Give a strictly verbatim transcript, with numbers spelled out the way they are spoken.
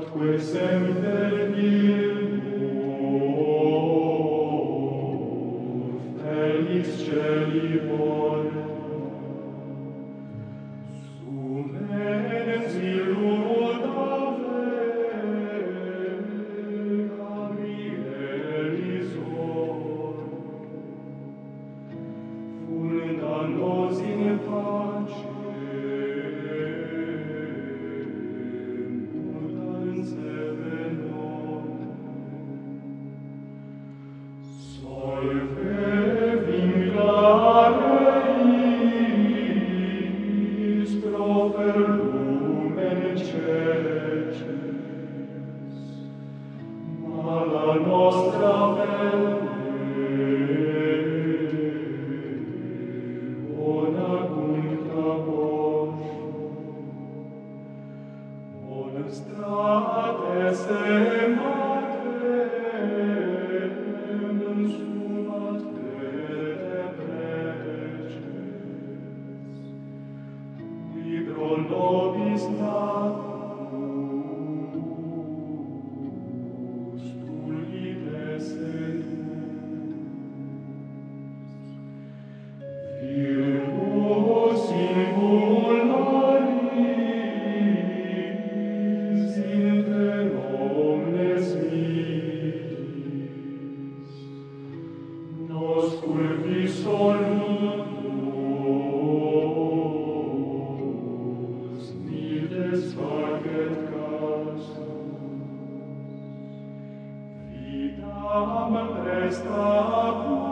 atque semper virgo, felix celi vor, sumen zilur dave, Gabrielis or, funda nos in pace, nobis natus tulides et virgo singularis inter omnes vitis nos culpis solutus nides facet casus vitam presta